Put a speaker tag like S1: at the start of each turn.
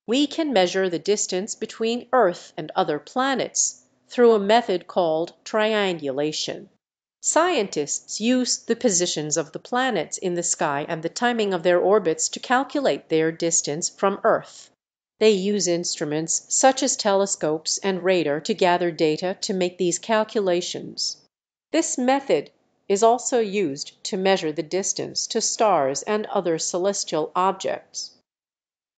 S1: We can measure the distance between Earth and other planets through a method called triangulation. Scientists use the positions of the planets in the sky and the timing of their orbits to calculate their distance from Earth. They use instruments such as telescopes and radar to gather data to make these calculations. This method is also used to measure the distance to stars and other celestial objects.